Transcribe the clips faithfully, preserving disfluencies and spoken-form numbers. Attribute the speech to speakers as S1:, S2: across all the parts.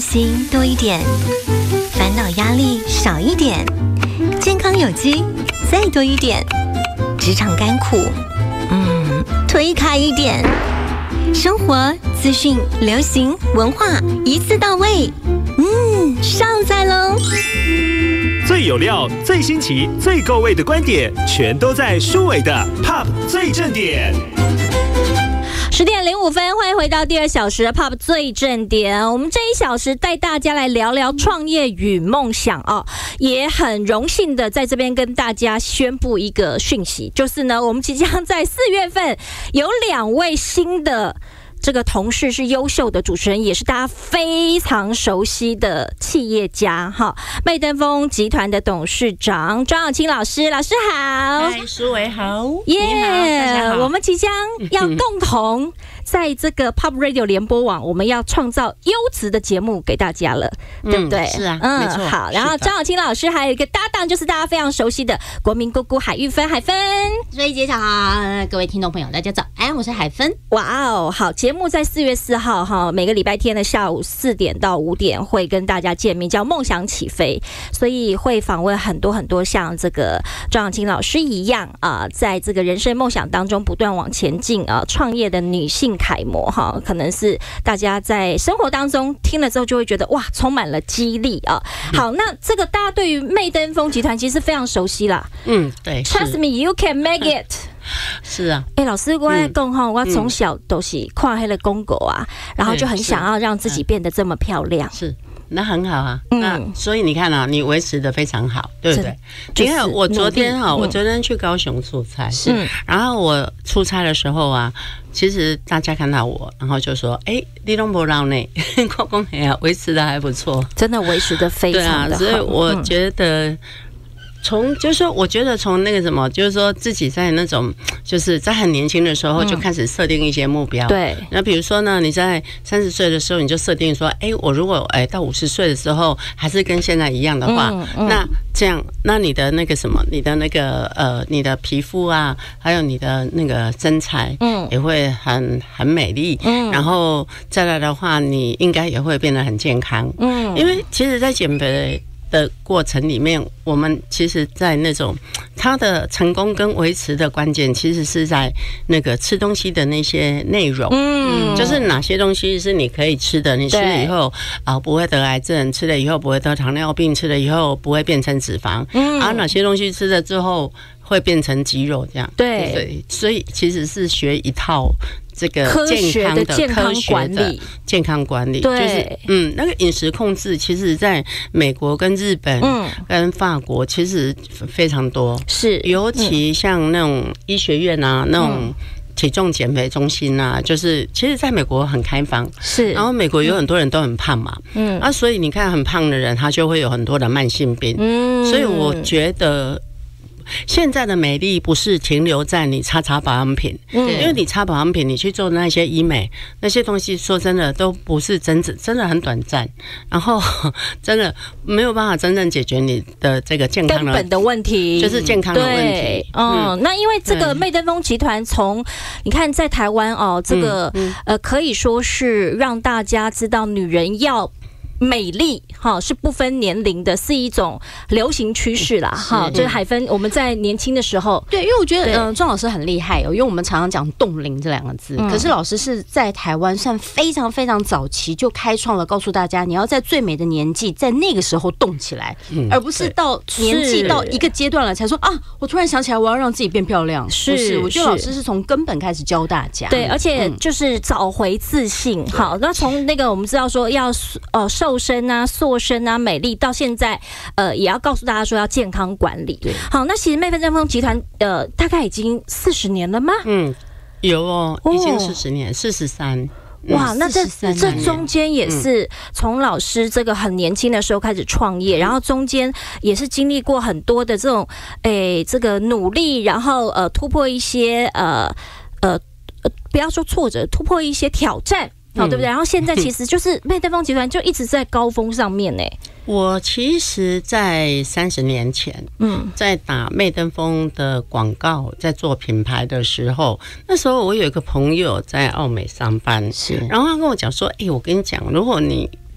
S1: 行多一点，烦恼压力少一点，健康有机再多一点，职场甘苦，嗯，推开一点，生活资讯、流行文化一次到位，嗯，上载喽！
S2: 最有料、最新奇、最够味的观点，全都在舒伟的 Pop 最正点。
S3: 十点零五分，欢迎回到第二小时的 Pop 最正点。我们这一小时带大家来聊聊创业与梦想哦，也很荣幸的在这边跟大家宣布一个讯息，就是呢，我们即将在四月份有两位新的。这个同事是优秀的主持人，也是大家非常熟悉的企业家哈，媚登峰集团的董事长庄永清老师，老师好，
S4: 嗨，舒伟好，
S3: 耶、
S4: yeah, 大家好，
S3: 我们即将要共同在这个 Pop Radio 联播网，我们要创造优质的节目给大家了，嗯、对不对？
S4: 是啊，
S3: 嗯，
S4: 没错。
S3: 好，然后庄永清老师还有一个搭档，就是大家非常熟悉的国民姑姑海玉芬，海芬，
S4: 所以姐早好，各位听众朋友，大家早安，我是海芬。
S3: 哇哦，好，节目在四月四号哈，每个礼拜天的下午四点到五点会跟大家见面，叫梦想起飞，所以会访问很多很多像这个庄永清老师一样啊、呃，在这个人生梦想当中不断往前进啊，创业的女性楷模哈，可能是大家在生活当中听了之后就会觉得哇，充满了激励啊。好，那这个大家对于媚登峰集团其实非常熟悉啦，
S4: 嗯，对
S3: ，Trust me, you can make it 。
S4: 是啊，
S3: 哎、欸，老师，我在讲哈，我从小都是看那个公狗啊，然后就很想要让自己变得这么漂亮。
S4: 是，那很好啊。嗯、那所以你看啊，你维持的非常好，对不对？你看我昨天哈、嗯，我昨天去高雄出差，是、嗯，然后我出差的时候啊，其实大家看到我，然后就说：“哎、欸，你都不让呢，公公哎呀，维持的还不错，
S3: 真的维持的非常的好。”
S4: 对啊，所以我觉得。嗯从就是说，我觉得从那个什么，就是说自己在那种，就是在很年轻的时候就开始设定一些目标。对、嗯。那比如说呢，你在三十岁的时候，你就设定说，哎、欸，我如果哎、欸、到五十岁的时候还是跟现在一样的话，嗯嗯、那这样，那你的那个什么，你的那个呃，你的皮肤啊，还有你的那个身材，嗯，也会很很美丽。嗯。然后再来的话，你应该也会变得很健康。嗯。因为其实，在减肥的过程里面，我们其实在那种它的成功跟维持的关键，其实是在那个吃东西的那些内容，嗯，就是哪些东西是你可以吃的，你吃了以后啊、呃、不会得癌症，吃了以后不会得糖尿病，吃了以后不会变成脂肪，嗯，而、啊、哪些东西吃了之后会变成肌肉，这样，对，所以所以其实是学一套。这个健康的
S3: 健康管理，
S4: 健康管理，就是嗯，那个饮食控制，其实在美国跟日本、嗯、跟法国其实非常多，是尤其像那种医学院啊，那种体重减肥中心啊，就是其实在美国很开放，是，然后美国有很多人都很胖嘛，嗯，啊，所以你看很胖的人，他就会有很多的慢性病，嗯，所以我觉得。现在的美丽不是停留在你擦擦保养品，嗯，因为你擦保养品，你去做那些医美那些东西，说真的都不是真正真的很短暂，然后真的没有办法真正解决你的这个健康的
S3: 根本的问题，
S4: 就是健康的问题。
S3: 嗯，嗯那因为这个媚登峰集团从你看在台湾哦，这个、嗯嗯、呃可以说是让大家知道女人要。美丽哈是不分年龄的，是一种流行趋势啦哈。就是海芬，我们在年轻的时候，
S5: 对，因为我觉得嗯，庄老师很厉害哦，因为我们常常讲冻龄这两个字、嗯，可是老师是在台湾算非常非常早期就开创了，告诉大家你要在最美的年纪，在那个时候动起来，嗯、而不是到年纪到一个阶段了才说啊，我突然想起来我要让自己变漂亮。是，是我觉得老师是从根本开始教大家，
S3: 对，而且就是找回自信。嗯、好，那从那个我们知道说要呃瘦。瘦身啊、塑身啊、美丽，到现在，呃，也要告诉大家说要健康管理。好，那其实媚登峰集团，呃，大概已经四十年了吗？
S4: 嗯，有哦，已经四十年，四十三。
S3: 哇，那这这中间也是从老师这个很年轻的时候开始创业，嗯、然后中间也是经历过很多的这种，诶，这个努力，然后呃突破一些呃呃呃，不要说挫折，突破一些挑战。好、哦，对不对？然后现在其实就是媚登峰集团就一直在高峰上面呢。
S4: 我其实，在三十年前，嗯，在打媚登峰的广告，在做品牌的时候，那时候我有一个朋友在奥美上班，是，然后他跟我讲说：“哎、欸，我跟你讲，如果你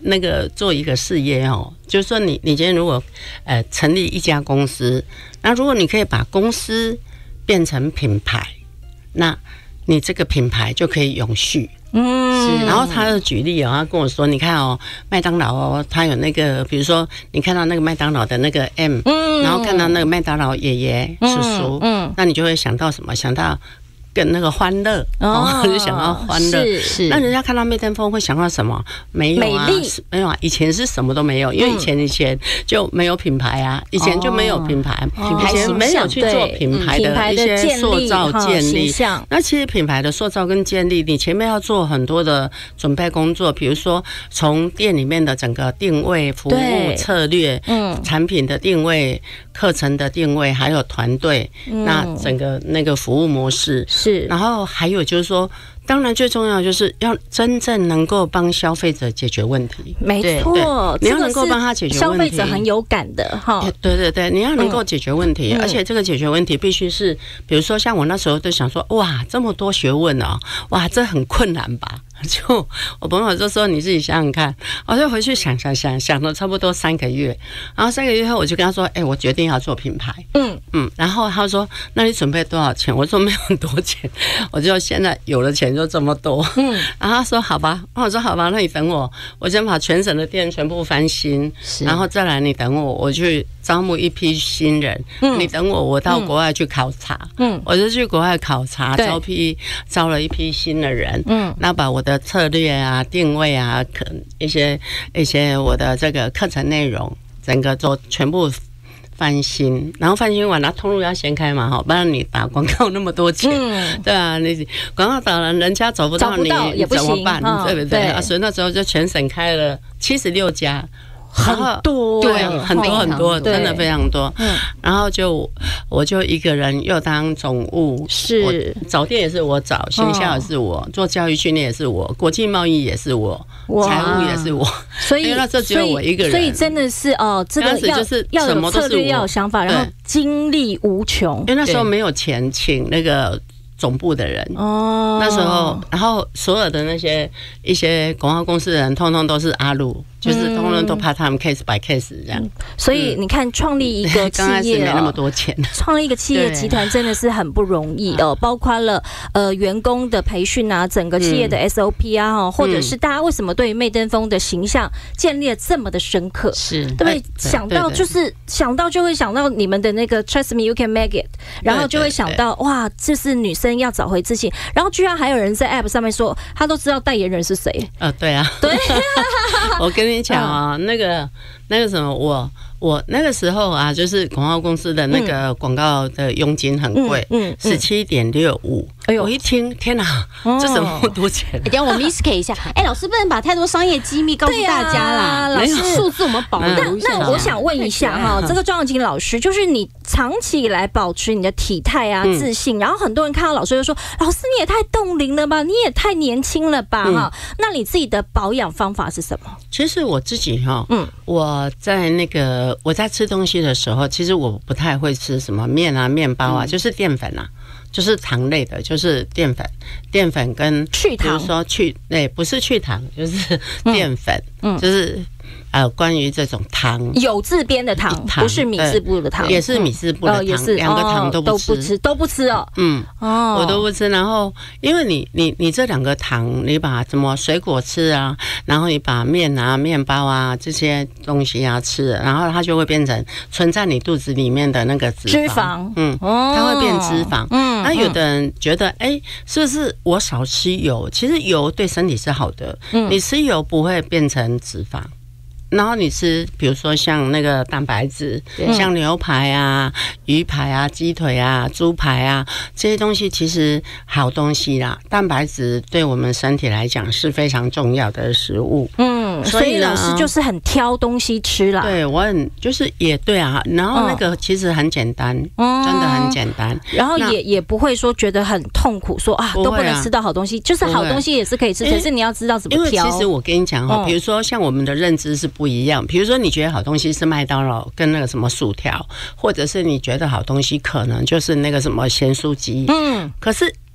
S4: 那个做一个事业哦，就是说你你今天如果呃成立一家公司，那如果你可以把公司变成品牌，那你这个品牌就可以永续。嗯，然后他的举例哦，他跟我说，你看哦，麦当劳哦，他有那个，比如说你看到那个麦当劳的那个 M，嗯，然后看到那个麦当劳爷爷叔叔，嗯，那你就会想到什么？想到跟那个欢乐，哦，就想到欢乐。是是。那人家看到媚登峰会想到什么？没有啊，没有啊。以前是什么都没有，因为以前以前就没有品牌啊，以前就没有品牌，品牌形象没有去做品牌的一些塑造建立。那其实品牌的塑造跟建立，你前面要做很多的准备工作，比如说从店里面的整个定位、服务策略、嗯，产品的定位、课程的定位，还有团队，那整个那个服务模式。是，然后还有就是说，当然最重要就是要真正能够帮消费者解决问题。
S3: 没错，
S4: 你要能够帮他解决问题，
S3: 消费者很有感的哈。
S4: 对对对，你要能够解决问题，嗯、而且这个解决问题必须是，比如说像我那时候就想说，哇，这么多学问哦，哇，这很困难吧？就我朋友就说你自己想想看，我就回去想想想想了差不多三个月，然后三个月后我就跟他说，哎、欸，我决定要做品牌，嗯嗯，然后他说，那你准备多少钱？我说没有很多钱，我就现在有了钱就这么多，嗯，然后他说好吧，我说好吧，那你等我，我先把全省的店全部翻新，然后再来你等我，我去招募一批新人，嗯、你等我，我到国外去考察，嗯，我就去国外考察，招批招了一批新的人，嗯，那把我的策略啊、定位啊、可一些一些我的这个课程内容，整个都全部翻新，然后翻新完，那通路要先开嘛，哈，不然你打广告那么多钱，嗯、对啊，你广告打了，人家找不到你怎么办？哦、对不对？啊，所以那时候就全省开了七十六家。
S3: 很多，
S4: 对，很多很多，真的非常多。嗯，然后就我就一个人又当总务，是找店也是我找，行销也是我，做教育训练也是我，国际贸易也是我，财务也是我。所以那这只有我一个人，
S3: 所以真的是哦，这个要
S4: 就是
S3: 要有策略，要有想法，然后精力无穷。
S4: 因为那时候没有钱请那个总部的人哦，那时候，然后所有的那些一些广告公司的人，通通都是阿鲁。就是通通都怕他们 case by case 这样，
S3: 所以你看，创立一个企业、
S4: 刚开始没那么多钱，
S3: 创立一个企业集团真的是很不容易哦。包括了呃员工的培训啊，整个企业的 S O P 啊，嗯、或者是大家为什么对于媚登峰的形象建立了这么的深刻，是对不对？想到就是想到就会想到你们的那个 Trust Me You Can Make It， 然后就会想到哇，这是女生要找回自信，然后居然还有人在 App 上面说他都知道代言人是谁。
S4: 呃，对啊，对，我跟你。跟你讲啊，那个那个什么，我我那个时候啊，就是广告公司的那个广告的佣金很贵，嗯，十七点六五。哎呦，我一听，天哪，这怎么那么多钱？
S5: 等一下我 miss K 一下，哎，老师不能把太多商业机密告诉大家啦，老师数字我们保留一下。
S3: 那我想问一下哈，这个庄永琴老师，就是你长期以来保持你的体态啊、自信，然后很多人看到老师就说，老师你也太冻龄了吧，你也太年轻了吧哈。那你自己的保养方法是什么？
S4: 其实我自己哈，嗯，我在那个我在吃东西的时候，其实我不太会吃什么面啊、面包啊，就是淀粉啊。就是糖类的，就是淀粉，淀粉跟
S3: 去糖，
S4: 比如说去，对，不是去糖，就是淀粉，嗯，就是呃，关于这种糖，
S3: 有字边的糖，不是米字部的糖，
S4: 也是米字部的糖，也是两个糖都不吃，
S3: 都不吃哦，
S4: 嗯，哦，我都不吃。然后，因为你你你这两个糖，你把什么水果吃啊，然后你把面啊、面包啊这些东西啊吃，然后它就会变成存在你肚子里面的那个脂肪，
S3: 脂肪，
S4: 嗯，它会变脂肪，嗯。那有的人觉得，哎、欸，是不是我少吃油？其实油对身体是好的，嗯、你吃油不会变成脂肪。然后你吃，比如说像那个蛋白质，像牛排啊、鱼排啊、鸡腿啊、猪排啊这些东西，其实好东西啦。蛋白质对我们身体来讲是非常重要的食物。嗯，
S3: 所以老师就是很挑东西吃啦。
S4: 对，我很就是也对啊。然后那个其实很简单，嗯、真的很简单。
S3: 然后也也不会说觉得很痛苦，说啊都不能吃到好东西，就是好东西也是可以吃，可是你要知道怎么挑。
S4: 因为其实我跟你讲哈，比如说像我们的认知是不一样，比如说你觉得好东西是麦当劳跟那个什么薯条，或者是你觉得好东西可能就是那个什么咸酥鸡，嗯，可是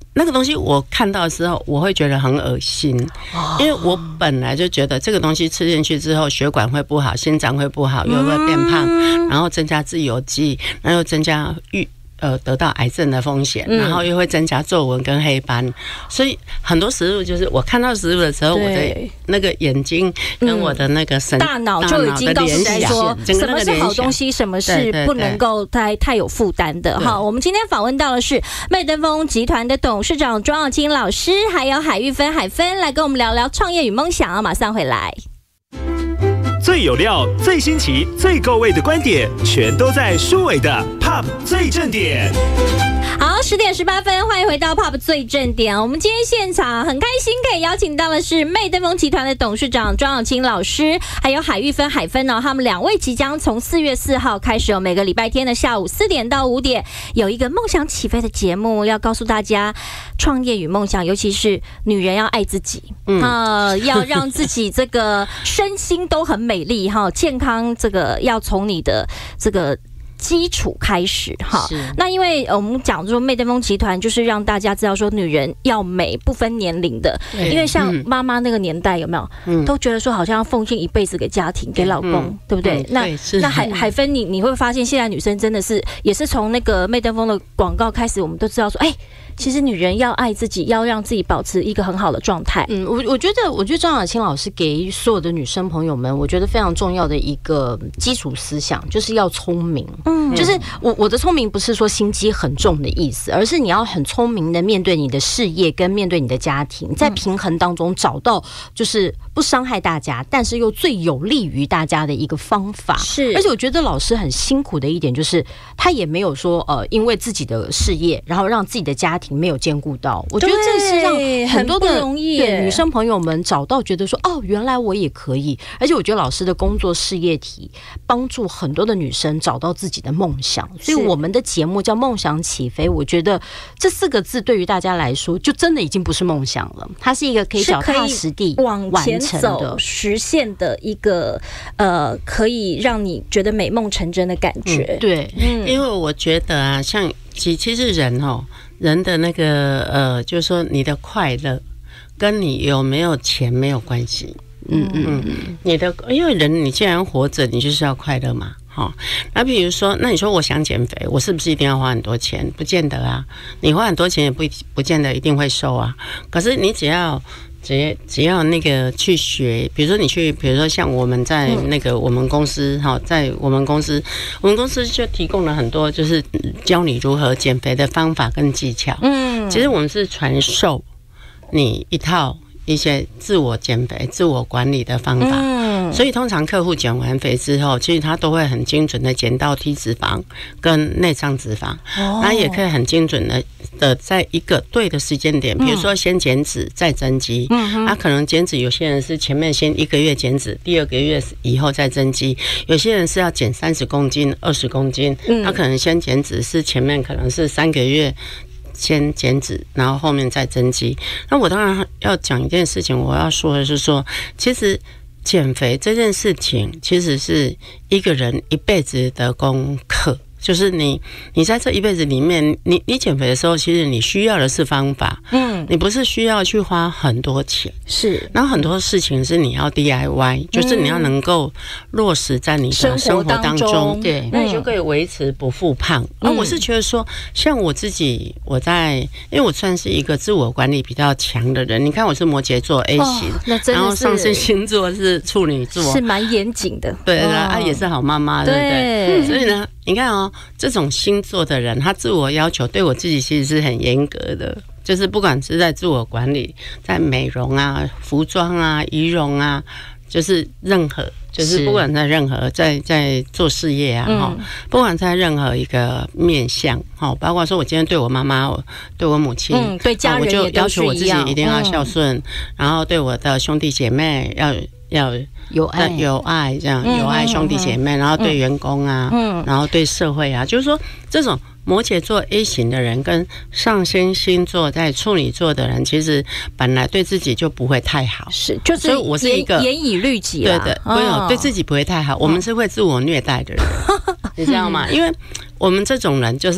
S4: 那个东西我看到的时候，我会觉得很恶心，因为我本来就觉得这个东西吃进去之后，血管会不好，心脏会不好，又会变胖，然后增加自由基，然后增加预。呃，得到癌症的风险，然后又会增加皱纹跟黑斑，所以很多食物就是我看到食物的时候，我的那个眼睛跟我的那个神、
S3: 大脑就已经告诉你说，什么是好东西，什么是不能够太太有负担的。好，我们今天访问到的是媚登峰集团的董事长庄耀清老师，还有海玉芬海芬来跟我们聊聊创业与梦想啊，马上回来。
S2: 最有料、最新奇、最够味的观点，全都在舒伟的 P O P 最正点。
S3: 好，十点十八分，欢迎回到 P O P 最正点。我们今天现场很开心，可以邀请到的是媚登峰集团的董事长庄耀清老师，还有海玉芬海芬哦，他们两位即将从四月四号开始，有每个礼拜天的下午四点到五点，有一个梦想起飞的节目，要告诉大家创业与梦想，尤其是女人要爱自己，嗯、呃，要让自己这个身心都很美丽哈，健康这个要从你的这个基础开始哈。那因为我们讲说媚登峰集团就是让大家知道说女人要美不分年龄的，因为像妈妈那个年代有没有、嗯、都觉得说好像要奉献一辈子给家庭给老公、嗯、对不对？嗯、那对那海海芬你你会发现现在女生真的是也是从那个媚登峰的广告开始，我们都知道说哎。其实女人要爱自己，要让自己保持一个很好的状态。
S5: 嗯，我我觉得，我觉得庄耀清老师给所有的女生朋友们，我觉得非常重要的一个基础思想，就是要聪明。嗯，就是我我的聪明不是说心机很重的意思，而是你要很聪明的面对你的事业跟面对你的家庭，在平衡当中找到就是不伤害大家，但是又最有利于大家的一个方法。
S3: 是，
S5: 而且我觉得老师很辛苦的一点就是，他也没有说呃，因为自己的事业，然后让自己的家庭没有兼顾到。我觉得这是让很多的对女生朋友们找到觉得说，哦，原来我也可以。而且我觉得老师的工作事业体帮助很多的女生找到自己的梦想，所以我们的节目叫梦想起飞。我觉得这四个字对于大家来说，就真的已经不是梦想了，它是一个可以脚踏实地
S3: 往前走、实现的一个呃，可以让你觉得美梦成真的感觉。
S4: 嗯、对、嗯，因为我觉得啊，像其其实人哦。人的那个呃，就是说你的快乐跟你有没有钱没有关系。嗯嗯嗯，你的因为人你既然活着，你就是要快乐嘛。好，那比如说，那你说我想减肥，我是不是一定要花很多钱？不见得啊，你花很多钱也不不见得一定会瘦啊。可是你只要。只只要那个去学，比如说你去，比如说像我们在那个我们公司哈，在我们公司，我们公司就提供了很多，就是教你如何减肥的方法跟技巧。嗯，其实我们是传授你一套一些自我减肥、自我管理的方法。嗯，所以通常客户减完肥之后，其实他都会很精准的减到体脂肪跟内脏脂肪，哦，那也可以很精准的。的在一个对的时间点，比如说先减脂再增肌，嗯，他、啊、可能减脂有些人是前面先一个月减脂，第二个月以后再增肌，有些人是要减三十公斤、二十公斤，嗯，他可能先减脂是前面可能是三个月先减脂，然后后面再增肌。那我当然要讲一件事情，我要说的是说，其实减肥这件事情其实是一个人一辈子的功课。就是你，你在这一辈子里面，你你减肥的时候，其实你需要的是方法，嗯，你不是需要去花很多钱，
S3: 是，
S4: 然后很多事情是你要 D I Y， 就是你要能够落实在你的生活当中，对，那你就可以维持不复胖。而、嗯、我是觉得说，像我自己，我在，因为我算是一个自我管理比较强的人，你看我是摩羯座 A 型，哦、那真的是然后上升星座是处女座，
S3: 是蛮严谨的，
S4: 对啦，哦、啊也是好妈妈，对不对？所以呢。你看哦，这种星座的人，他自我要求对我自己其实是很严格的，就是不管是在自我管理、在美容啊、服装啊、仪容啊，就是任何，就是不管在任何在在做事业啊，哈、嗯，不管在任何一个面向，哈，包括说我今天对我妈妈、对我母亲，
S3: 嗯，对家人
S4: 也都是一样，我就要求我自己一定要孝顺，嗯、然后对我的兄弟姐妹要。要
S5: 有爱，
S4: 有爱，这样有爱兄弟姐妹，然后对员工啊，嗯，然后对社会啊，就是说这种摩羯座 A 型的人跟上升星座在处女座的人，其实本来对自己就不会太好，
S3: 是，就是所以
S4: 我是一个
S3: 严以律己，
S4: 对对，没有对自己不会太好，我们是会自我虐待的人，你知道吗？因为我们这种人就是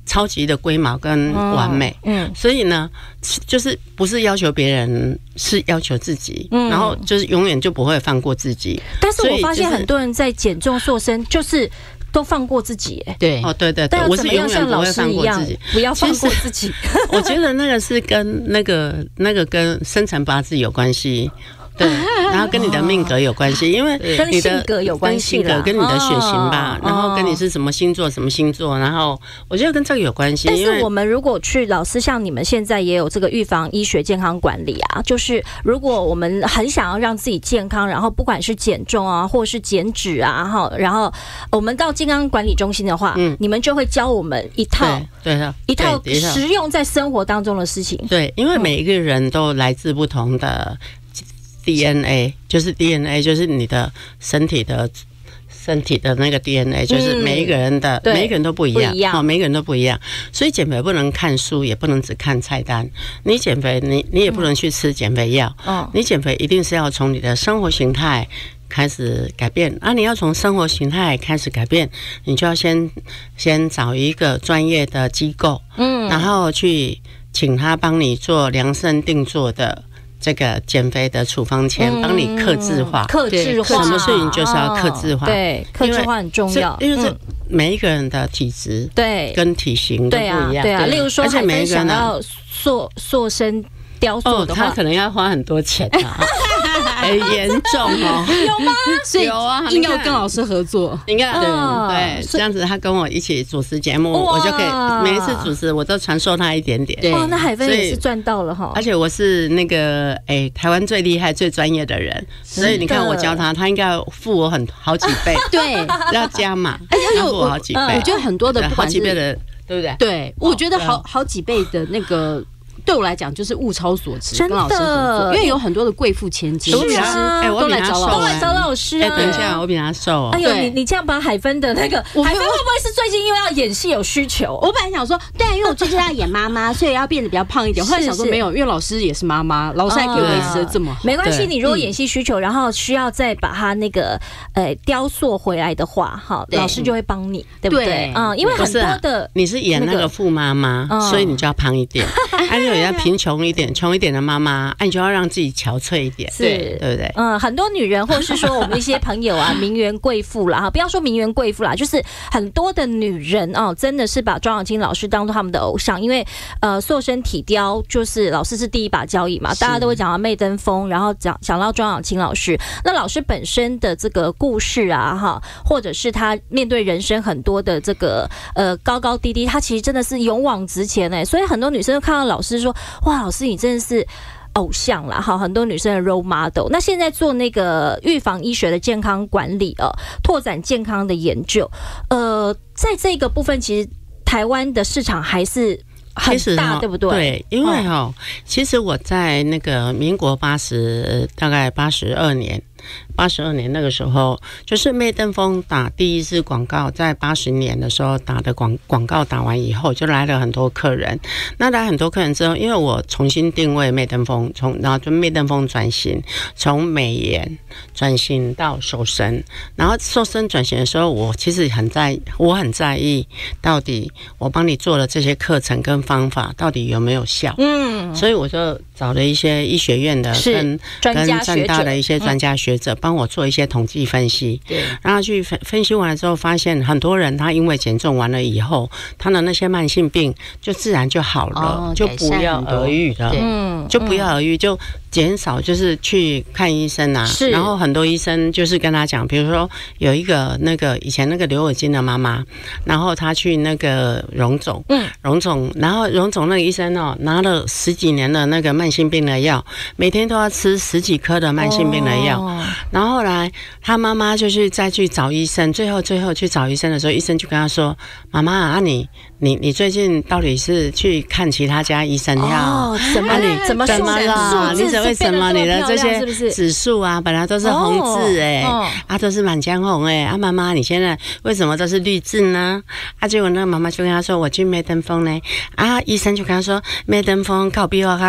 S4: 超级的龟毛跟完美，嗯，嗯所以呢，就是不是要求别人，是要求自己，嗯，然后就是永远就不会放过自己。
S3: 但是我发现很多人在减重瘦身，就是都放过自己，哎，
S5: 对，
S4: 哦，对对对，我是永远不会放过自己，
S3: 不要放过自己。
S4: 我觉得那个是跟那个那个跟生辰八字有关系。对，然后跟你的命格有关系，因为
S3: 跟性格有关系，
S4: 性格跟你的血型吧，然后跟你是什么星座什么星座，然后我觉得跟这个有关系。
S3: 但是我们如果去老师，像你们现在也有这个预防医学健康管理啊，就是如果我们很想要让自己健康，然后不管是减重啊，或是减脂啊，哈，然后我们到健康管理中心的话，嗯，你们就会教我们一套，
S4: 对的，
S3: 一套实用在生活当中的事情。
S4: 对，因为每一个人都来自不同的。D N A 就是 D N A， 就是你的身体的身体的那个 D N A， 就是每一个人的、嗯、每一个人都不一样，好、哦，每一个人都不一样。所以减肥不能看书，也不能只看菜单。你减肥，你你也不能去吃减肥药。嗯，你减肥一定是要从你的生活形态开始改变。啊，你要从生活形态开始改变，你就要先先找一个专业的机构，嗯，然后去请他帮你做量身定做的。这个减肥的处方前帮你客制化，
S3: 客制化，
S4: 什么事情就是要客制化，
S3: 对，客制化很重要，
S4: 因为这每一个人的体质对跟体型都不一样，
S3: 对啊，例如说，而且每一个人想要塑塑身雕塑的话，
S4: 他可能要花很多钱啊。很严重哦，
S3: 有吗？
S5: 所以有啊，硬要跟老师合作，
S4: 你看，对对，这样子他跟我一起主持节目，我就可以每一次主持我都传授他一点点。
S3: 对，哇，那海芬也是赚到了哈。
S4: 而且我是那个哎，台湾最厉害、最专业的人，所以你看我教他，他应该付我很好几倍，
S5: 对，
S4: 要加码，要付我好几倍。
S5: 我觉得很多的
S4: 好几倍的，对不对？
S5: 对，我觉得好好几倍的那个。对我来讲就是物超所值，跟老师合作，因为有很多的贵妇千金，
S4: 是啊，
S3: 都来找都来找老师。
S4: 哎，等一下，我比他瘦哦。
S3: 哎呦，你你这样把海芬的那个，海芬会不会是最近因为要演戏有需求？
S5: 我本来想说，对啊，因为我最近要演妈妈，所以要变得比较胖一点。后来想说没有，因为老师也是妈妈，老师还可以维持的这么好。
S3: 没关系，你如果演戏需求，然后需要再把它那个呃雕塑回来的话，哈，老师就会帮你，对不对？嗯，因为很多的
S4: 你是演那个富妈妈，所以你就要胖一点；，还有人家贫穷一点。穷一点的妈妈，哎，你就要让自己憔悴一点，是，对不对？
S3: 嗯，很多女人，或者是说我们一些朋友啊，名媛贵妇啦，哈，不要说名媛贵妇啦，就是很多的女人哦，真的是把庄雅琴老师当做他们的偶像，因为呃，塑身体雕就是老师是第一把交椅嘛，大家都会讲到媚登峰，然后讲讲到庄雅琴老师，那老师本身的这个故事啊，哈，或者是他面对人生很多的这个呃高高低低，他其实真的是勇往直前哎，所以很多女生都看到老师说，哇，老师。你真的是偶像啦，哈，很多女生的 role model。那现在做那个预防医学的健康管理哦，拓展健康的研究，呃，在这个部分，其实台湾的市场还是很大，对不对？
S4: 对，因为哦，其实我在那个民国八十大概八十二年。八十二年那个时候，就是媚登峰打第一支广告，在八十年的时候打的广广告打完以后，就来了很多客人。那来很多客人之后，因为我重新定位媚登峰，从然后就媚登峰转型，从美颜转型到瘦身。然后瘦身转型的时候，我其实很在，我很在意到底我帮你做了这些课程跟方法，到底有没有效？嗯，所以我就找了一些医学院的跟跟政大的一些专家学者。帮我做一些统计分析，对，然后去分分析完了之后，发现很多人他因为减重完了以后，他的那些慢性病就自然就好了，哦、就不药而愈了，嗯，就不药而愈，就减少就是去看医生啊。是，然后很多医生就是跟他讲，比如说有一个那个以前那个刘尔金的妈妈，然后她去那个荣总，嗯，荣总，然后荣总那个医生哦，拿了十几年的那个慢性病的药，每天都要吃十几颗的慢性病的药。哦，然后后来他妈妈就是再去找医生，最后最后去找医生的时候，医生就跟他说：“妈妈啊，你你你最近到底是去看其他家医生要？哦，
S3: 怎么、啊、你怎么
S4: 怎么了？你为什么你的这些指数啊，本来都是红字哎、欸哦，啊都是满江红哎、欸，啊妈妈你现在为什么都是绿字呢？啊结果那个妈妈就跟他说：我去媚登峰呢，啊医生就跟他说媚登峰靠比我较高。”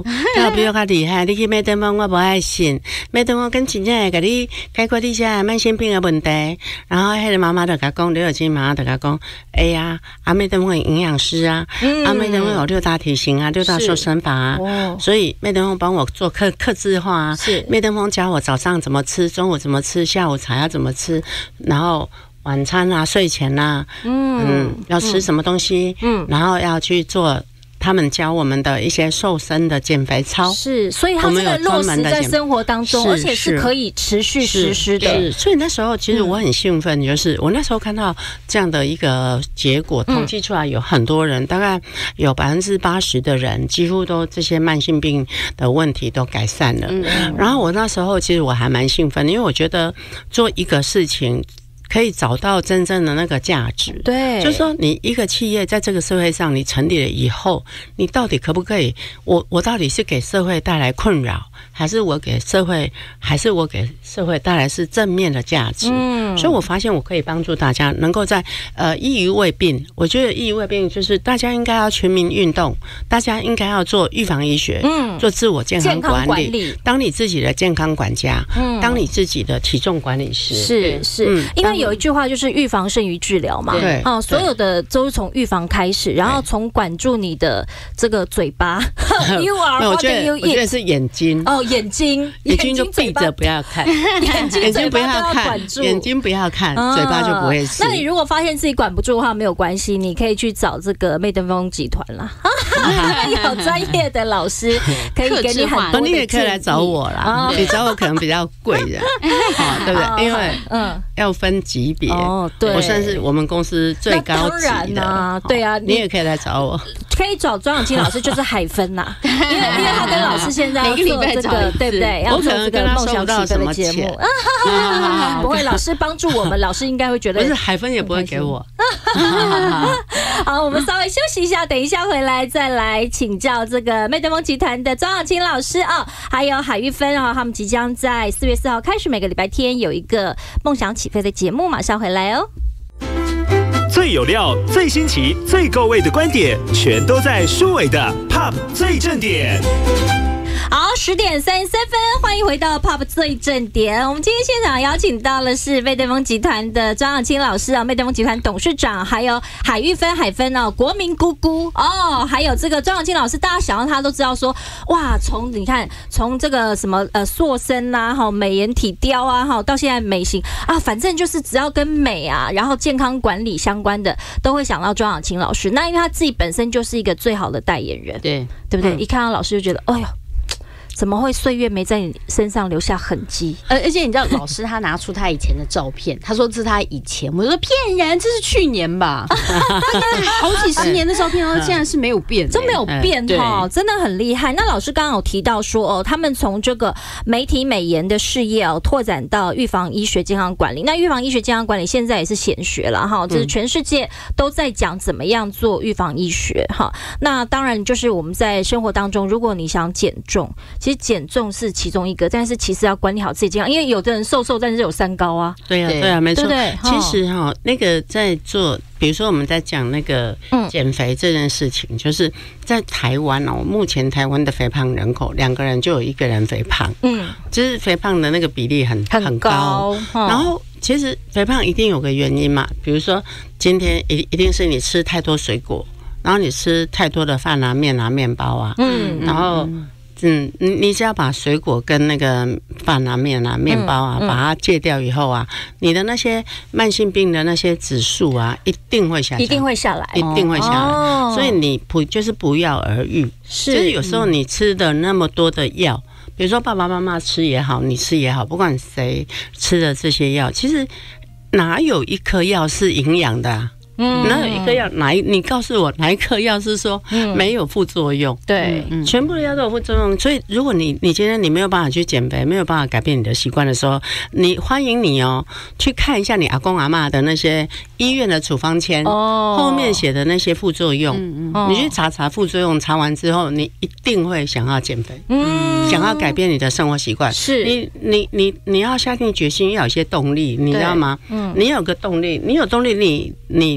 S4: 风，要比我较厉害，你去麦登峰我不爱信，麦登峰跟真正会给你解决你些慢性病的问题。然后迄个妈妈就甲讲，刘友金妈妈就甲讲，哎呀，阿麦登峰营养师啊，嗯、阿麦登峰有六大体型啊，六大瘦身法啊，哦、所以麦登峰帮我做客客制化啊，是麦登峰教我早上怎么吃，中午怎么吃，下午茶要怎么吃，然后晚餐啊、睡前啊，嗯, 嗯要吃什么东西，嗯，然后要去做。他们教我们的一些瘦身的减肥操，
S3: 是，所以他真的落实在生活当中，而且是可以持续实施的。
S4: 所以那时候其实我很兴奋，就是我那时候看到这样的一个结果，统计出来有很多人，大概有百分之八十的人，几乎都这些慢性病的问题都改善了。然后我那时候其实我还蛮兴奋的，因为我觉得做一个事情。可以找到真正的那个价值，
S3: 对，
S4: 就是说你一个企业在这个社会上你成立了以后，你到底可不可以？我我到底是给社会带来困扰，还是我给社会，还是我给社会带来是正面的价值？嗯，所以我发现我可以帮助大家能够在呃易于未病。我觉得易于未病就是大家应该要全民运动，大家应该要做预防医学，嗯，做自我健康管理，管理当你自己的健康管家，嗯，当你自己的体重管理师，
S3: 是是，嗯、因为。有一句话就是预防胜于治疗嘛，对，哦，所有的都是从预防开始，然后从管住你的这个嘴巴。You are
S4: 我觉得我觉得是眼睛
S3: 哦，眼睛
S4: 眼睛就闭着不要看，
S3: 眼睛眼睛不要看，
S4: 眼睛不要看，嘴巴就不会死。
S3: 那你如果发现自己管不住的话，没有关系，你可以去找这个媚登峰集团啦，有专业的老师可以给你很多的建议。
S4: 你也可以来找我啦，你找我可能比较贵的，对不对？因为嗯要分级别哦，对，我算是我们公司最高级的啊，
S3: 对啊，
S4: 你也可以来找我，
S3: 可以找庄永清老师，就是海分呐，因为因为他跟老师现在要做这个，对不对？要做这个梦想起飞的节目，不会，老师帮助我们，老师应该会觉得
S4: 不是海分也不会给我。
S3: 好，我们稍微休息一下，等一下回来再来请教这个媚登峰集团的庄永清老师啊，还有海玉芬啊，他们即将在四月四号开始，每个礼拜天有一个梦想起飞的节目，马上回来哦。
S2: 最有料、最新奇、最够味的观点，全都在舒伟的 Pop 最正点。
S3: 好，十点三十三分，欢迎回到 Pop 最正点。我们今天现场邀请到的是媚登峰集团的庄永清老师啊，媚登峰集团董事长，还有海玉芬海芬哦，国民姑姑哦，还有这个庄永清老师，大家想到他都知道说，哇，从你看从这个什么呃塑身呐，哈美颜体雕啊，哈到现在美型啊，反正就是只要跟美啊，然后健康管理相关的，都会想到庄永清老师。那因为他自己本身就是一个最好的代言人，
S4: 对
S3: 对不对？嗯、一看到老师就觉得，哎呦。怎么会岁月没在你身上留下痕迹？
S5: 而而且你知道，老师他拿出他以前的照片，他说这是他以前，我说骗人，这是去年吧，好几十年的照片，然后竟然是没有变，
S3: 真没有变哈，真的很厉害。那老师刚刚有提到说哦，他们从这个媒体美颜的事业哦，拓展到预防医学健康管理。那预防医学健康管理现在也是显学了哈，就是全世界都在讲怎么样做预防医学哈。那当然就是我们在生活当中，如果你想减重。其实减重是其中一个，但是其实要管理好自己健康，因为有的人瘦瘦，但是有三高啊。
S4: 对啊，对啊，没错。其实哈、哦，那个在做，比如说我们在讲那个减肥这件事情，嗯、就是在台湾哦，目前台湾的肥胖人口，两个人就有一个人肥胖，嗯，就是肥胖的那个比例很很高。很高然后其实肥胖一定有个原因嘛，比如说今天一一定是你吃太多水果，然后你吃太多的饭啊、面啊、面包啊，嗯，然后。嗯，你你只要把水果跟那个饭啊、面啊、面包啊，嗯嗯、把它戒掉以后啊，你的那些慢性病的那些指数啊，一定会下降，
S3: 一定会下来，
S4: 一定会下来。哦、所以你不就是不药而愈，是就是有时候你吃的那么多的药，比如说爸爸妈妈吃也好，你吃也好，不管谁吃的这些药，其实哪有一颗药是营养的啊？嗯，哪有一个药哪一？你告诉我哪一颗药是说没有副作用？嗯、对，嗯、全部的药都有副作用。所以，如果你你今天你没有办法去减肥，没有办法改变你的习惯的时候，你欢迎你哦，去看一下你阿公阿嬷的那些医院的处方签，哦、后面写的那些副作用，嗯嗯、你去查查副作用，查完之后，你一定会想要减肥，嗯，想要改变你的生活习惯。是你你你你要下定决心，要有一些动力，你知道吗？嗯，你有个动力，你有动力，你你。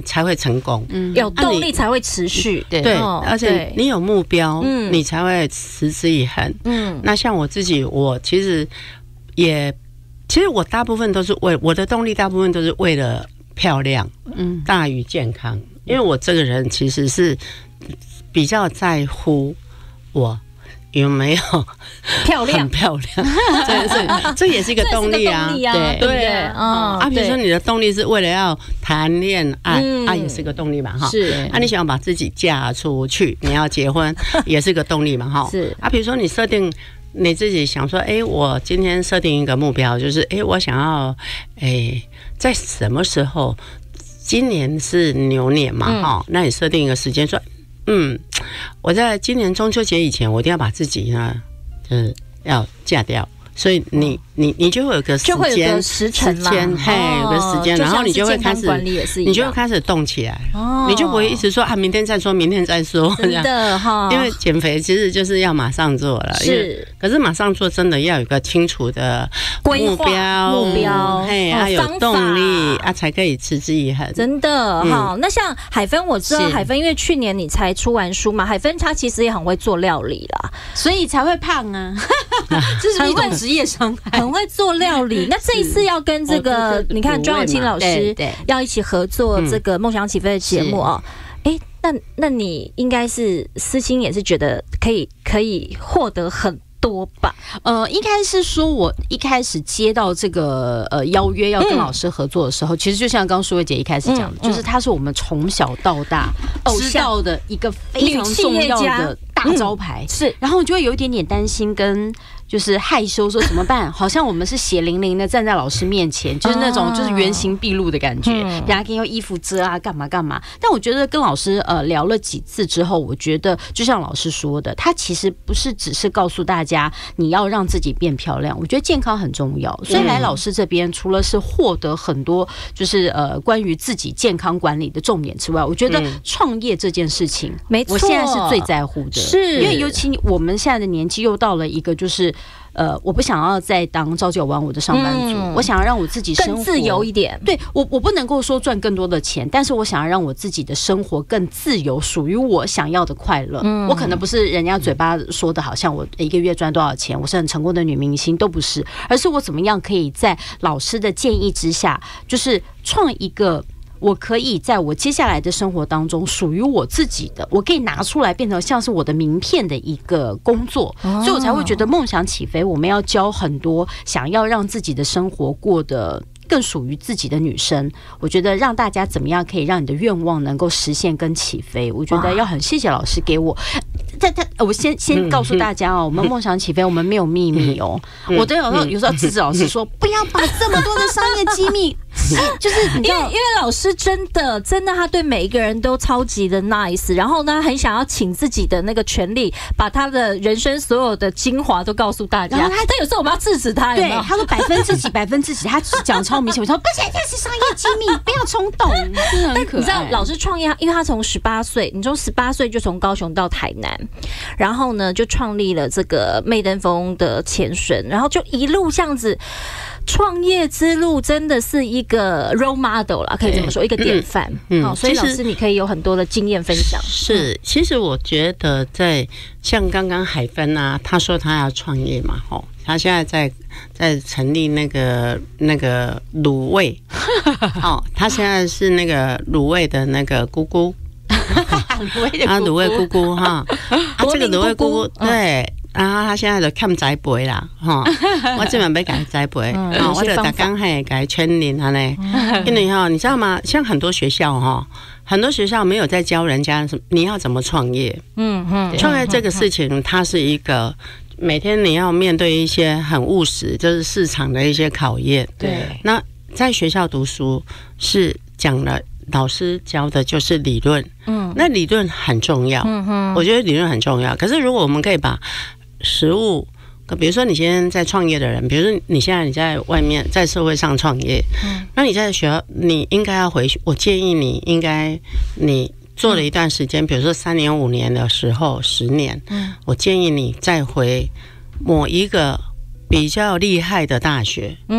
S4: 才会成功。
S3: 嗯，有动力才会持续。
S4: 对对，而且你有目标，嗯，你才会持之以恒。嗯，那像我自己，我其实也，其实我大部分都是为我的动力，大部分都是为了漂亮，嗯，大于健康。因为我这个人其实是比较在乎我有没有
S3: 漂亮，
S4: 很漂亮，这是这也是一个动力啊，
S3: 对对啊
S4: 啊，比如说你的动力是为了要谈恋爱，
S3: 嗯、
S4: 啊，也是个动力嘛，哈，
S3: 是
S4: 啊，你想要把自己嫁出去，你要结婚，也是个动力嘛，哈，
S3: 是
S4: 啊，比如说你设定你自己想说，哎、欸，我今天设定一个目标，就是哎、欸，我想要，哎、欸，在什么时候？今年是牛年嘛，哈、嗯，那你设定一个时间，说，嗯，我在今年中秋节以前，我一定要把自己呢，就是要嫁掉。所以你你你就会有个时间，
S3: 就会有个时辰啦，
S4: 嘿，有个时间，然后你就会开始，你就会开始动起来，
S3: 哦，
S4: 你就不会一直说啊，明天再说，明天再说，
S3: 真的哈，
S4: 因为减肥其实就是要马上做了，
S3: 是，
S4: 可是马上做真的要有一个清楚的目标，
S3: 目标，
S4: 嘿，要有动力啊，才可以持之以恒，
S3: 真的哈。那像海芬，我知道海芬，因为去年你才出完书嘛，海芬她其实也很会做料理啦，
S5: 所以才会胖啊，这是一种职业伤害，
S3: 很会做料理。那这一次要跟这个，你看庄永清老师要一起合作这个《梦想起飞》的节目哦。哎，那那你应该是私心也是觉得可以可以获得很多吧？
S5: 呃，应该是说我一开始接到这个呃邀约要跟老师合作的时候，嗯、其实就像刚刚舒慧姐一开始讲的，嗯、就是他是我们从小到大知道的一个非常重要的大招牌，
S3: 嗯、是，
S5: 然后就会有一点点担心跟。就是害羞说怎么办？好像我们是血淋淋的站在老师面前，就是那种就是原形毕露的感觉，人家给用衣服遮啊，干嘛干嘛。但我觉得跟老师呃聊了几次之后，我觉得就像老师说的，他其实不是只是告诉大家你要让自己变漂亮，我觉得健康很重要。所以来老师这边，除了是获得很多就是呃关于自己健康管理的重点之外，我觉得创业这件事情，
S3: 没错，
S5: 我现在是最在乎的，
S3: 是
S5: 因为尤其我们现在的年纪又到了一个就是。呃，我不想要再当朝九晚五的上班族，嗯、我想要让我自己生活
S3: 更自由一点。
S5: 对我，我不能够说赚更多的钱，但是我想要让我自己的生活更自由，属于我想要的快乐。嗯、我可能不是人家嘴巴说的，好像我一个月赚多少钱，我是很成功的女明星，都不是，而是我怎么样可以在老师的建议之下，就是创一个。我可以在我接下来的生活当中属于我自己的，我可以拿出来变成像是我的名片的一个工作，哦、所以我才会觉得梦想起飞。我们要教很多想要让自己的生活过得更属于自己的女生，我觉得让大家怎么样可以让你的愿望能够实现跟起飞，我觉得要很谢谢老师给我。在他，我先先告诉大家哦，我们梦想起飞，我们没有秘密哦。我都有时候有时候制止老师说，不要把这么多的商业机密，就是你知道，
S3: 因为因为老师真的真的他对每一个人都超级的 nice， 然后呢，很想要请自己的那个权利，把他的人生所有的精华都告诉大家。然后他，但有时候我们要制止他，有没有？
S5: 对，他说百分之几，百分之几，他讲超明显。我说不行，这是商业机密，不要冲动，真的很可爱。
S3: 你知道，老师创业，因为他从十八岁，你从十八岁就从高雄到台南。然后呢，就创立了这个媚登峰的前身，然后就一路这样子，创业之路真的是一个 role model 啦，可以这么说，一个典范。嗯，好，所以老师你可以有很多的经验分享。
S4: 是，其实我觉得在像刚刚海芬啊，他说他要创业嘛，吼，他现在在在成立那个那个卤味，哦，他现在是那个卤味的那个姑姑。啊，卤味姑姑哈，啊，这个卤味姑姑对，然后他现在就看栽培啦，哈，我这边要给他栽培，啊，我就打刚还给他圈领他呢，因为哈，你知道吗？像很多学校哈，很多学校没有在教人家你要怎么创业，嗯嗯，创业这个事情，它是一个每天你要面对一些很务实，就是市场的一些考验，
S3: 对，
S4: 那在学校读书是讲了。老师教的就是理论，嗯，那理论很重要，嗯哼，我觉得理论很重要。可是如果我们可以把实务，比如说你现在在创业的人，比如说你现在你在外面在社会上创业，嗯，那你在学校你应该要回去，我建议你应该你做了一段时间，比如说三年五年的时候，十年，嗯，我建议你再回某一个比较厉害的大学，嗯，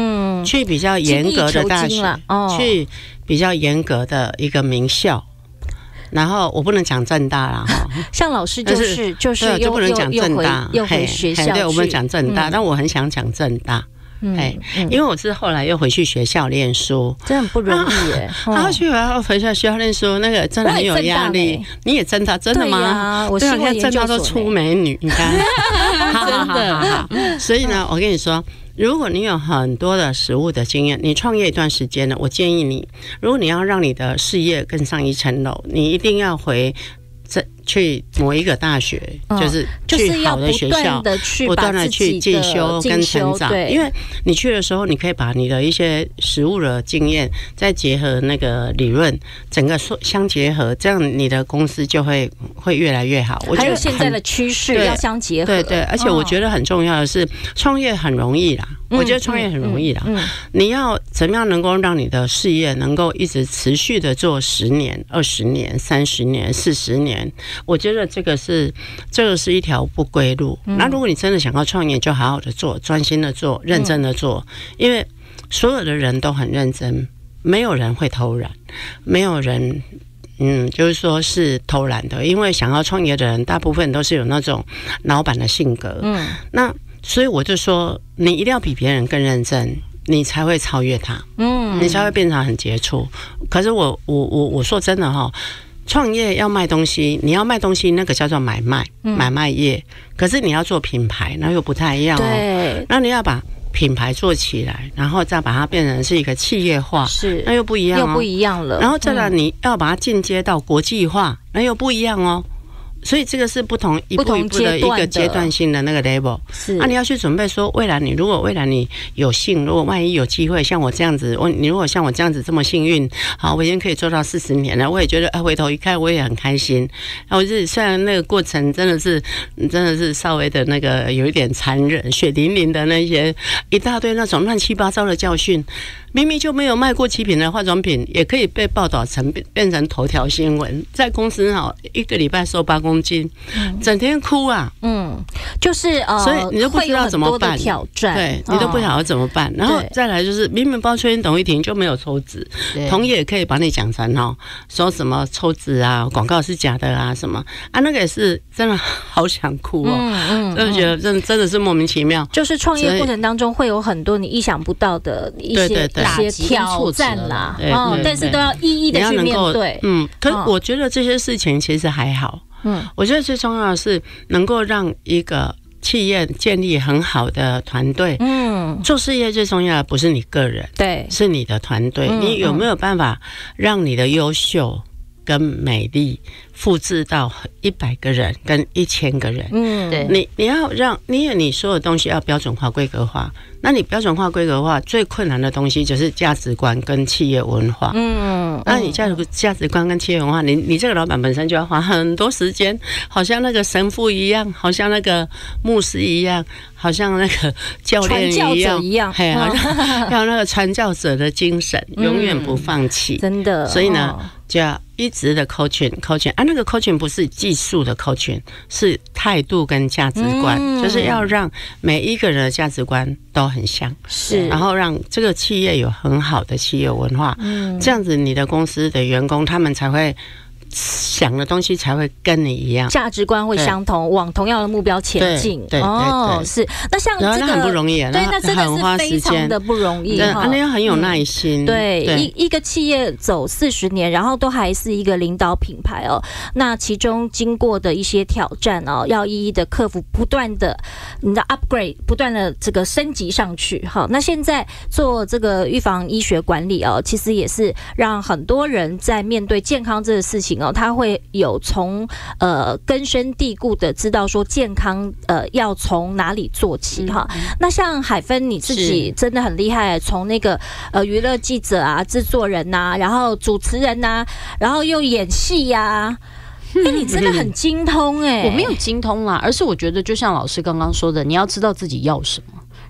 S4: 去比较严格的大学，哦、去比较严格的一个名校。然后我不能讲政大啦哈，
S3: 像老师就是就是
S4: 就不能讲政大，
S3: 又回学校，
S4: 对，我们讲政大，但我很想讲政大。哎，因为我是后来又回去学校念书，
S3: 真的很不容易耶。
S4: 然后去然后回去学校念书，那个真的很有压力。你也政大，真的吗？
S3: 我
S4: 现在政大都出美女，你看，
S3: 真的。
S4: 所以呢，我跟你说，如果你有很多的实务的经验，你创业一段时间呢，我建议你，如果你要让你的事业更上一层楼，你一定要回这。去某一个大学，嗯、就是去好的学校，不断的去进修跟成长。因为你去的时候，你可以把你的一些实务的经验，再结合那个理论，整个相结合，这样你的公司就会会越来越好。我觉得
S3: 还有现在的趋势要相结合，
S4: 对 对, 对。而且我觉得很重要的是，创业很容易啦，嗯、我觉得创业很容易啦。嗯嗯嗯、你要怎么样能够让你的事业能够一直持续的做十年、二十年、三十年、四十年？我觉得这个是这个是一条不归路。嗯、那如果你真的想要创业，就好好的做，专心的做，认真的做，嗯、因为所有的人都很认真，没有人会偷懒，没有人嗯，就是说是偷懒的。因为想要创业的人，大部分都是有那种老板的性格。嗯，那所以我就说，你一定要比别人更认真，你才会超越他。嗯，你才会变成很杰出。可是我我我我说真的哈。创业要卖东西，你要卖东西，那个叫做买卖，嗯、买卖业。可是你要做品牌，那又不太一样哦。对，那你要把品牌做起来，然后再把它变成是一个企业化，是，那又不一样哦，
S3: 又不一样了。
S4: 然后再来，你要把它进阶到国际化，那又不一样哦。所以这个是不同一步一步的一个阶段性的那个 level， 是啊，你要去准备说，未来你如果未来你有幸，如果万一有机会像我这样子，我你如果像我这样子这么幸运，好，我已经可以做到四十年了，我也觉得，哎，回头一看我也很开心。我是虽然那个过程真的是真的是稍微的那个有一点残忍，血淋淋的那些一大堆那种乱七八糟的教训。明明就没有卖过七品的化妆品，也可以被报道成变成头条新闻。在公司哈，一个礼拜瘦八公斤，整天哭啊。嗯，
S3: 就是呃，
S4: 所以你都不知道怎么办，
S3: 挑战，
S4: 对你都不晓得怎么办。然后再来就是明明包春董一婷就没有抽脂，同业也可以把你讲成哦，说什么抽脂啊，广告是假的啊，什么啊，那个也是真的好想哭哦。嗯嗯，真的觉得真真的是莫名其妙。
S3: 就是创业过程当中会有很多你意想不到的一些。对对对一些挑战啦，嗯，但是都要一一的去面对。
S4: 嗯，可是我觉得这些事情其实还好。嗯，我觉得最重要的是能够让一个企业建立很好的团队。嗯，做事业最重要的不是你个人，对，是你的团队。嗯、你有没有办法让你的优秀跟美丽复制到一百个人跟一千个人？嗯，对，你你要让你你所有东西要标准化、规格化。那你标准化、规格化最困难的东西就是价值观跟企业文化。嗯，那你价值价值观跟企业文化，你你这个老板本身就要花很多时间，好像那个神父一样，好像那个牧师一样，好像那个教练一样，一样，嘿，好像要那个传教者的精神，永远不放弃。真的，所以呢，就要一直的 coaching coaching 啊，那个 coaching 不是技术的 coaching， 是态度跟价值观，嗯、就是要让每一个人的价值观都很像，是，然后让这个企业有很好的企业文化，嗯，这样子你的公司的员工他们才会想的东西才会跟你一样，
S3: 价值观会相同，往同样的目标前进。对，对哦，是。那像这个，
S4: 那很不容易啊，
S3: 对，那真的是非常的不容易
S4: 哈。那要很有耐心。
S3: 嗯、对，对一一个企业走四十年，然后都还是一个领导品牌哦。那其中经过的一些挑战哦，要一一的克服，不断的你的 upgrade， 不断的这个升级上去。好，那现在做这个预防医学管理哦，其实也是让很多人在面对健康这个事情哦，他会有从呃根深蒂固的知道说健康呃要从哪里做起哈。嗯、那像海芬你自己真的很厉害，从那个呃娱乐记者啊、制作人呐、啊，然后主持人呐、啊，然后又演戏呀、啊。哎、欸，你真的很精通哎、欸！
S5: 我没有精通啦，而是我觉得就像老师刚刚说的，你要知道自己要什么。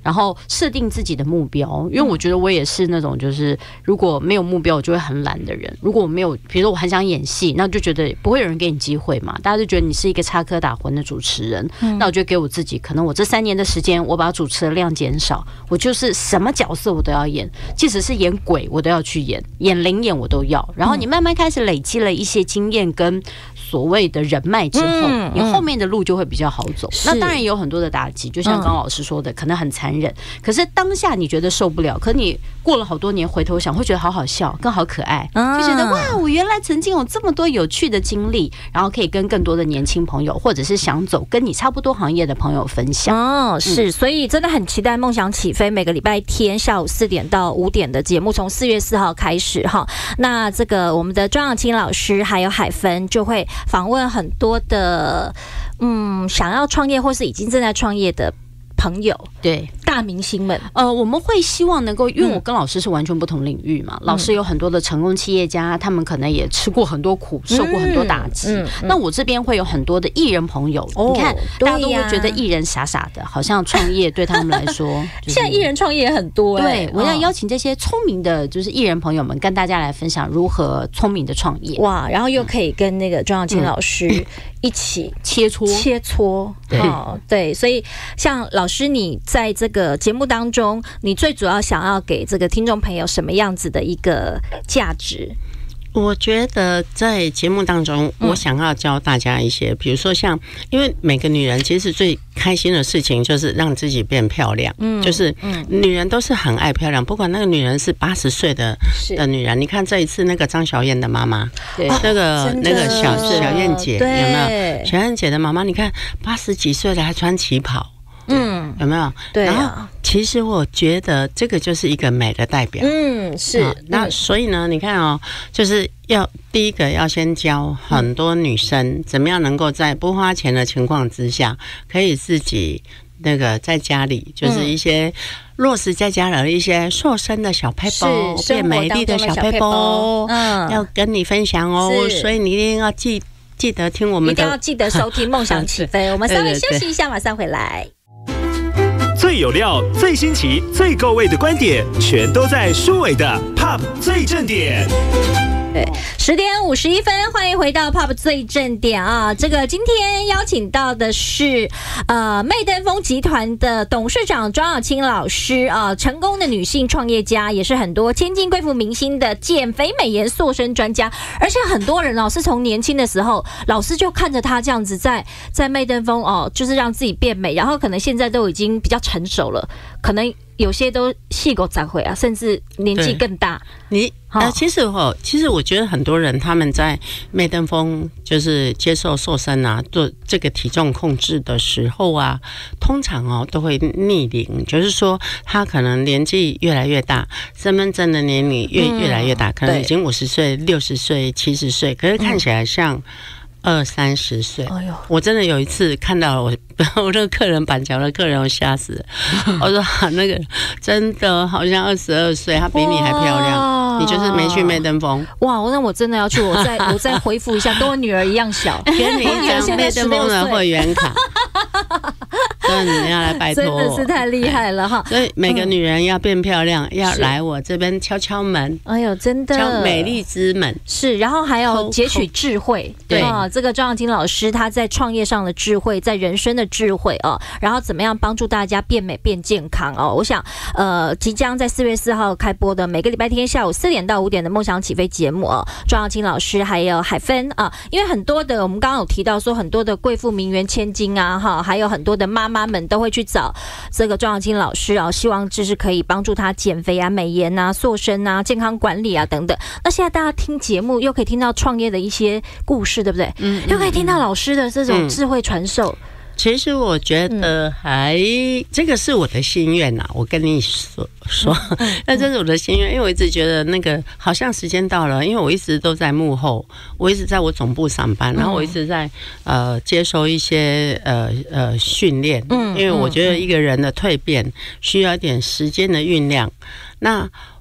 S5: 然后设定自己的目标，因为我觉得我也是那种就是如果没有目标我就会很懒的人。如果我没有，比如说我很想演戏，那就觉得不会有人给你机会嘛，大家就觉得你是一个插科打诨的主持人，嗯、那我就给我自己，可能我这三年的时间，我把主持的量减少，我就是什么角色我都要演，即使是演鬼我都要去演，演灵演我都要。然后你慢慢开始累积了一些经验跟所谓的人脉之后，嗯、你后面的路就会比较好走。那当然也有很多的打击，就像刚刚老师说的，可能很残忍。可是当下你觉得受不了，可你过了好多年回头想，会觉得好好笑，更好可爱，就觉得哇，我原来曾经有这么多有趣的经历，然后可以跟更多的年轻朋友，或者是想走跟你差不多行业的朋友分享。
S3: 哦，是，所以真的很期待梦想起飞每个礼拜天下午四点到五点的节目，从四月四号开始哈。那这个我们的庄仰青老师还有海芬就会访问很多的嗯想要创业或是已经正在创业的朋友，
S5: 对
S3: 大明星们，
S5: 呃，我们会希望能够，因为我跟老师是完全不同领域嘛，嗯、老师有很多的成功企业家，他们可能也吃过很多苦，受过很多打击。嗯嗯嗯、那我这边会有很多的艺人朋友，哦、你看，大家都会觉得艺人傻傻的，好像创业对他们来说，就是、
S3: 现在艺人创业也很多、欸。
S5: 对，我要邀请这些聪明的，就是艺人朋友们，跟大家来分享如何聪明的创业。
S3: 哇，然后又可以跟那个庄仰青老师一起
S5: 切磋
S3: 切磋。对、哦，对，所以像老师，你在这个节目当中，你最主要想要给这个听众朋友什么样子的一个价值？
S4: 我觉得在节目当中，我想要教大家一些，比如说像，因为每个女人其实最开心的事情就是让自己变漂亮，嗯，就是女人都是很爱漂亮，不管那个女人是八十岁的的女人，你看这一次那个张小燕的妈妈，对，那个那个小小燕姐有没有？小燕姐的妈妈，你看八十几岁了还穿旗袍。嗯，有没有？
S3: 对、啊。
S4: 然后，其实我觉得这个就是一个美的代表。
S3: 嗯，是。
S4: 啊、那所以呢，你看哦，就是要第一个要先教很多女生怎么样能够在不花钱的情况之下，可以自己那个在家里，就是一些落实在家的一些瘦身的小撇步，变美丽的小撇步，嗯，要跟你分享哦。所以你一定要记记得听我们的，
S3: 一定要记得收听《梦想起飞》。我们稍微休息一下，马上回来。
S2: 最有料、最新奇、最够味的观点，全都在舒伟的 Pop 最正点。
S3: 对，十点五十一分，欢迎回到 Pop 最正点啊！这个今天邀请到的是呃媚登峰集团的董事长庄仰青老师啊，成功的女性创业家，也是很多千金贵妇明星的减肥美颜塑身专家，而且很多人哦是从年轻的时候，老师就看着她这样子在在媚登峰哦，就是让自己变美，然后可能现在都已经比较成熟了，可能有些都细狗长回啊，甚至年纪更大。
S4: 你呃，其实哦，其实我觉得很多人他们在媚登峰就是接受瘦身啊，做这个体重控制的时候啊，通常哦都会逆龄，就是说他可能年纪越来越大，身份证的年龄越越来越大，可能已经五十岁、六十岁、七十岁，可是看起来像二三十岁。哎呦！我真的有一次看到我我那个客人板桥的客人，我吓死了。我说、啊、那个真的好像二十二岁，他比你还漂亮，你就是没去媚登峰。
S3: 哇！那我真的要去，我再我再回复一下，跟我女儿一样小，
S4: 给你一张媚登峰的会员卡。所以你要来拜托我，
S3: 真的是太厉害了哈！
S4: 所以每个女人要变漂亮，嗯、要来我这边敲敲门。
S3: 哎呦，真的，
S4: 敲美丽之门
S3: 是。然后还有截取智慧，对啊，这个庄仰青老师他在创业上的智慧，在人生的智慧哦，然后怎么样帮助大家变美变健康哦？我想，呃，即将在四月四号开播的每个礼拜天下午四点到五点的梦想起飞节目哦，庄仰青老师还有海芬啊，因为很多的我们刚刚有提到说很多的贵妇名媛千金啊哈，还有很多的妈妈们都会去找这个庄仰青老师啊，希望就是可以帮助他减肥啊、美颜啊、塑身啊、健康管理啊等等。那现在大家听节目又可以听到创业的一些故事，对不对？嗯，又可以听到老师的这种智慧传授。嗯，
S4: 其实我觉得还、嗯、这个是我的心愿呐、啊，我跟你说说，那、嗯、这是我的心愿，因为我一直觉得那个好像时间到了，因为我一直都在幕后，我一直在我总部上班，然后我一直在呃接受一些呃呃训练，嗯，因为我觉得一个人的蜕变需要一点时间的酝酿，那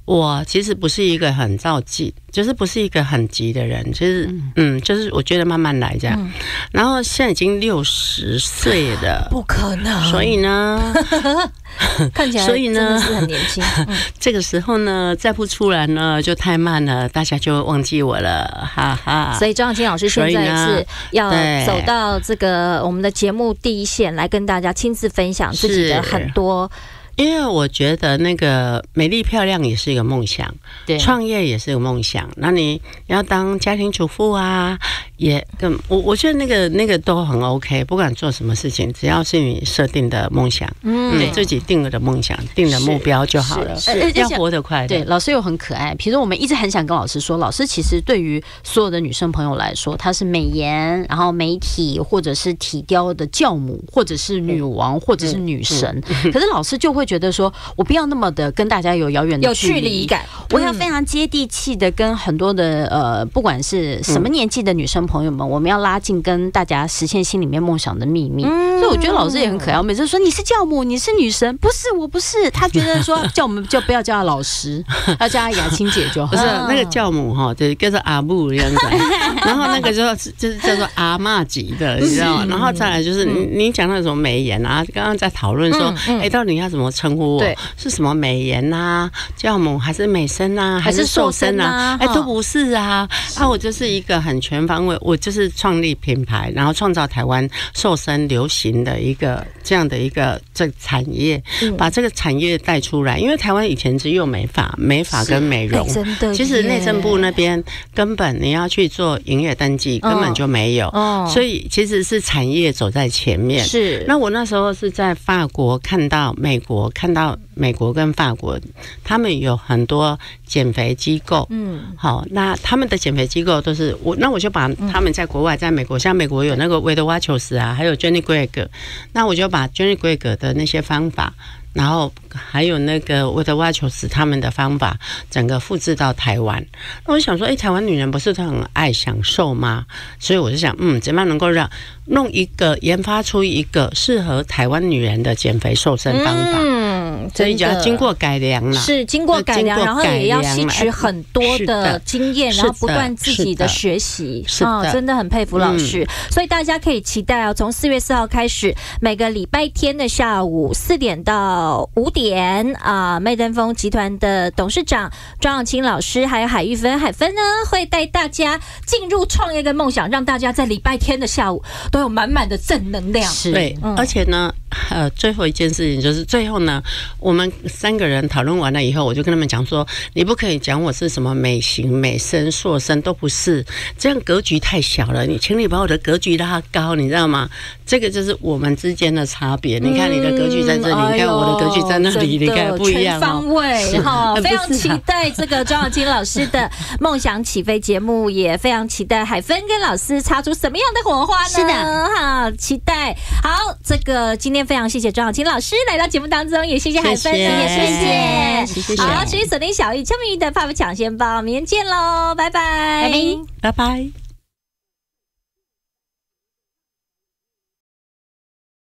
S4: 我其实不是一个很着急，就是不是一个很急的人，就是嗯，就是我觉得慢慢来这样。嗯、然后现在已经六十岁了，
S3: 不可能。
S4: 所以呢，
S3: 看起来
S4: 所以呢
S3: 真的是很年轻。嗯、
S4: 这个时候呢，再不出来呢，就太慢了，大家就忘记我了，哈哈。
S3: 所以张雅青老师现在是要走到这个我们的节目第一线，来跟大家亲自分享自己的很多。
S4: 因为我觉得那个美丽漂亮也是一个梦想，对，创业也是一个梦想。那你要当家庭主妇啊，也跟我我觉得那个那个都很 OK， 不管做什么事情，只要是你设定的梦想，嗯，你自己定了的梦想、定了目标就好了。是要活得快乐。
S5: 对，老师又很可爱。比如说，我们一直很想跟老师说，老师其实对于所有的女生朋友来说，她是美颜，然后美体或者是体雕的教母，或者是女王，或者是女神。嗯嗯、可是老师就会觉得说，我不要那么的跟大家有遥远的距离感，我要非常接地气的跟很多的呃，不管是什么年纪的女生朋友们，我们要拉近跟大家实现心里面梦想的秘密。嗯、所以我觉得老师也很可爱。我每次说你是教母，你是女神，不是，我不是。他觉得说叫我们就不要叫她老师，要叫她雅青姐就好。
S4: 不是那个教母哈，就是叫做阿母这样子，然后那个就就是叫做阿嬷级的，你知道吗？然后再来就是你你讲那种美颜啊，刚刚在讨论说，哎、欸，到底要怎么称呼？对，是什么美颜啊、教母还是美声啊，还是瘦身啊？哎、欸，都不是啊！啊，我就是一个很全方位，我就是创立品牌，然后创造台湾瘦身流行的一个这样的一个这个产业，嗯、把这个产业带出来。因为台湾以前只有美发、美发跟美容，欸、其实内政部那边根本你要去做营业登记，根本就没有，哦、所以其实是产业走在前面。是，那我那时候是在法国看到美国看到。美国跟法国，他们有很多减肥机构，嗯，好，那他们的减肥机构都是我，那我就把他们在国外，在美国，像美国有那个维德瓦丘斯啊，还有 Jenny Craig， 那我就把 Jenny Craig 的那些方法，然后还有那个维德瓦丘斯他们的方法，整个复制到台湾。那我想说，哎、欸，台湾女人不是都很爱享受吗？所以我就想，嗯，怎么样能够让弄一个研发出一个适合台湾女人的减肥瘦身方法？嗯，所以就要经过改良了，
S3: 是经过改良，然后也要吸取很多的经验，然后不断自己的学习。是的，哦，真的很佩服老师。嗯、所以大家可以期待哦，从四月四号开始，每个礼拜天的下午四点到五点啊，媚登峰集团的董事长庄雅青老师还有海玉芬海芬呢，会带大家进入创业跟梦想，让大家在礼拜天的下午都有满满的正能量。
S4: 是，对，嗯、而且呢，呃，最后一件事情就是最后呢，我们三个人讨论完了以后，我就跟他们讲说，你不可以讲我是什么美型、美声、硕身，都不是，这样格局太小了。你请你把我的格局拉高，你知道吗？这个就是我们之间的差别。你看你的格局在这里，嗯、你看我的格局在那里，你看不一样，哦，全方
S3: 位哈，非常期待这个庄雅青老师的梦想起飞节目，也非常期待海芬跟老师擦出什么样的火花呢？是的，哈，期待。好，这个今天非常谢谢庄雅青老师来到节目当中，也谢谢海芬，也谢谢，谢谢。好，持续锁定小玉邱明玉的 Pop 抢先报，明天见喽，拜拜，
S4: 拜拜。